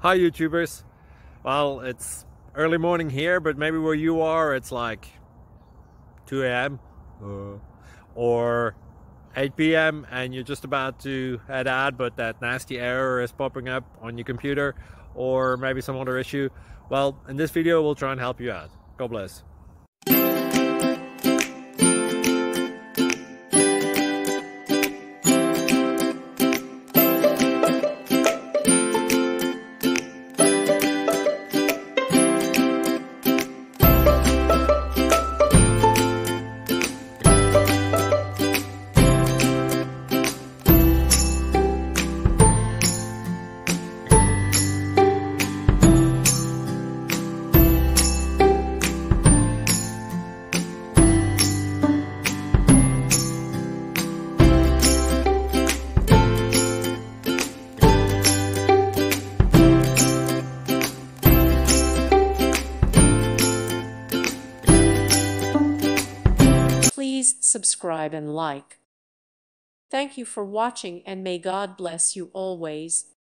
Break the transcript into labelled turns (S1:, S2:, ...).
S1: Hi YouTubers. Well, it's early morning here, but maybe where you are it's like 2 a.m. or 8 p.m. and you're just about to head out, but that nasty error is popping up on your computer, or maybe some other issue. Well, in this video we'll try and help you out. God bless.
S2: Please subscribe and like. Thank you for watching, and may God bless you always.